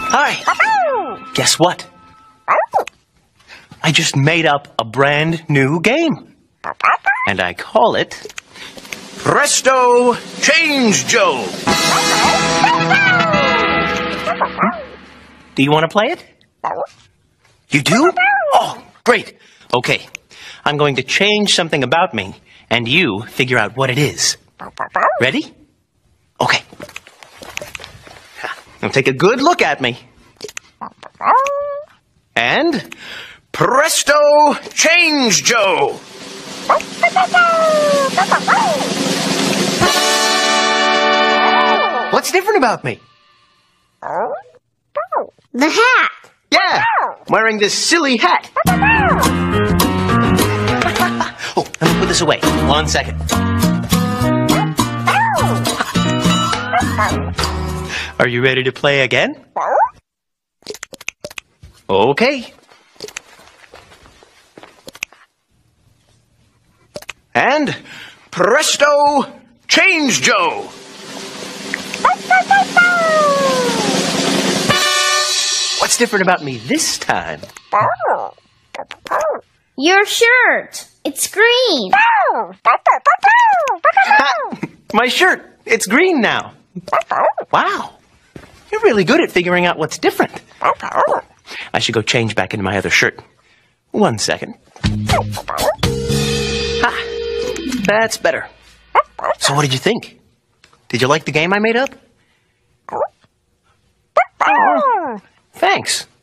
Hi. Guess what? I just made up a brand new game. And I call it Presto Change Joe. Do you want to play it? You do? Oh, great. Okay. I'm going to change something about me, and you figure out what it is. Ready? Okay. Now take a good look at me. And Presto Change Joe. What's different about me? The hat. Yeah, wearing this silly hat. Oh, let me put this away. 1 second. Are you ready to play again? Okay. And Presto Change Joe. What's different about me this time? Your shirt. It's green. My shirt. It's green now. Wow. You're really good at figuring out what's different. I should go change back into my other shirt. 1 second. Ha! That's better. So what did you think? Did you like the game I made up? Oh, thanks.